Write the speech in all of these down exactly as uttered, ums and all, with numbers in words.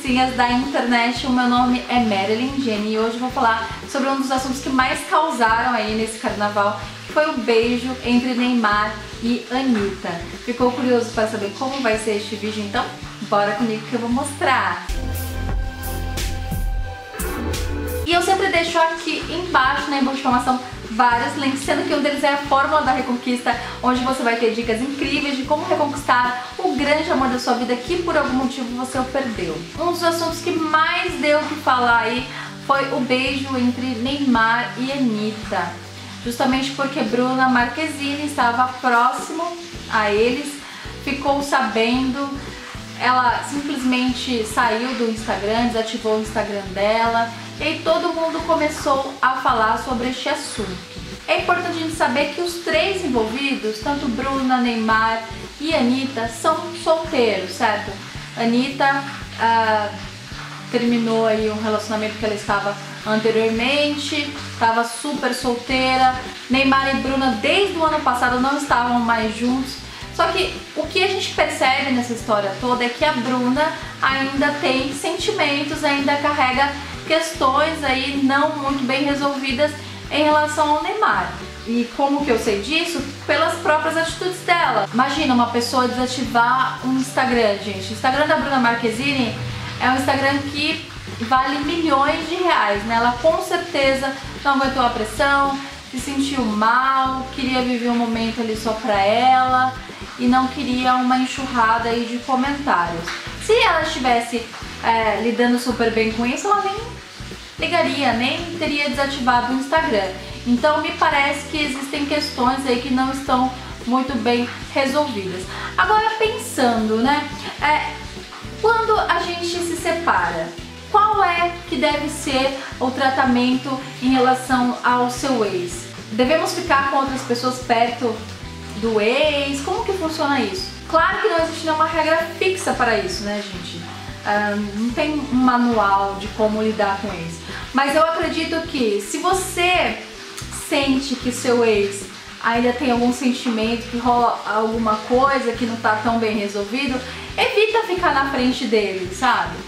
patricinhas da internet, o meu nome é Marilyn Jenny e hoje eu vou falar sobre um dos assuntos que mais causaram aí nesse carnaval, que foi o beijo entre Neymar e Anitta. Ficou curioso para saber como vai ser este vídeo? Então bora comigo que eu vou mostrar! E eu sempre deixo aqui embaixo na informação vários links, sendo que um deles é a Fórmula da Reconquista, onde você vai ter dicas incríveis de como reconquistar o grande amor da sua vida que por algum motivo você o perdeu. Um dos assuntos que mais deu o que falar aí foi o beijo entre Neymar e Anitta, justamente porque Bruna Marquezine estava próximo a eles, ficou sabendo, ela simplesmente saiu do Instagram, desativou o Instagram dela, e aí todo mundo começou a falar sobre este assunto. É importante a gente saber que os três envolvidos, tanto Bruna, Neymar e Anitta, são solteiros, certo? Anitta ah, terminou aí um relacionamento que ela estava anteriormente, estava super solteira. Neymar e Bruna desde o ano passado não estavam mais juntos. Só que o que a gente percebe nessa história toda é que a Bruna ainda tem sentimentos, ainda carrega questões aí não muito bem resolvidas em relação ao Neymar. E como que eu sei disso? Pelas próprias atitudes dela. Imagina uma pessoa desativar um Instagram, gente. O Instagram da Bruna Marquezine é um Instagram que vale milhões de reais, né? Ela com certeza não aguentou a pressão, se sentiu mal, queria viver um momento ali só pra ela e não queria uma enxurrada aí de comentários. Se ela estivesse é, lidando super bem com isso, ela nem ligaria, nem teria desativado o Instagram. Então me parece que existem questões aí que não estão muito bem resolvidas. Agora pensando, né, é, quando a gente se separa, qual é que deve ser o tratamento em relação ao seu ex? Devemos ficar com outras pessoas perto do ex? Como que funciona isso? Claro que não existe nenhuma regra fixa para isso, né, gente? Uh, não tem um manual de como lidar com ex. Mas eu acredito que se você sente que seu ex ainda tem algum sentimento, que rola alguma coisa que não tá tão bem resolvido, evita ficar na frente dele, sabe?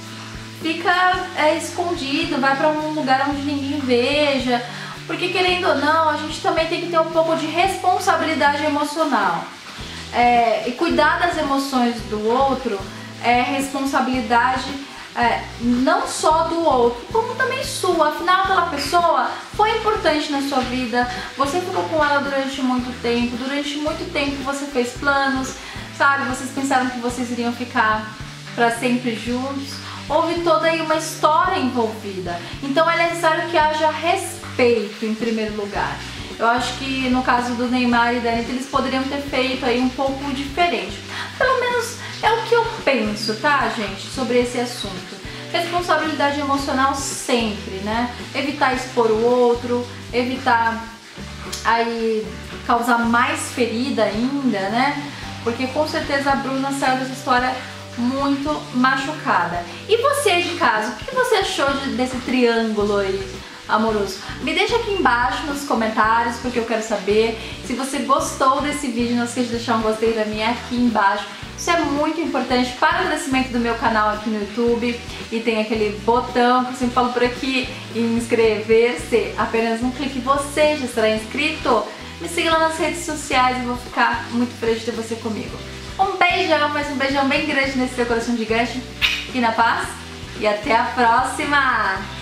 Fica é, escondido, vai pra um lugar onde ninguém veja, porque querendo ou não, a gente também tem que ter um pouco de responsabilidade emocional. É, e cuidar das emoções do outro é responsabilidade é, não só do outro, como também sua. Afinal, aquela pessoa foi importante na sua vida, você ficou com ela durante muito tempo, durante muito tempo você fez planos, sabe? Vocês pensaram que vocês iriam ficar para sempre juntos. Houve toda aí uma história envolvida, então é necessário que haja respeito em primeiro lugar. Eu acho que no caso do Neymar e da Anitta eles poderiam ter feito aí um pouco diferente. Pelo menos é o que eu penso, tá, gente, sobre esse assunto. Responsabilidade emocional sempre, né? Evitar expor o outro, evitar aí causar mais ferida ainda, né? Porque com certeza a Bruna saiu dessa história muito machucada. E você de casa, o que você achou de, desse triângulo aí amoroso? Me deixa aqui embaixo nos comentários, porque eu quero saber. Se você gostou desse vídeo, não esqueça de deixar um gostei pra mim aqui embaixo. Isso é muito importante para o crescimento do meu canal aqui no YouTube. E tem aquele botão que eu sempre falo por aqui, inscrever-se. Apenas um clique você já estará inscrito. Me siga lá nas redes sociais e vou ficar muito feliz de ter você comigo. Um beijão, mas um beijão bem grande nesse seu coração gigante. E na paz. E até a próxima!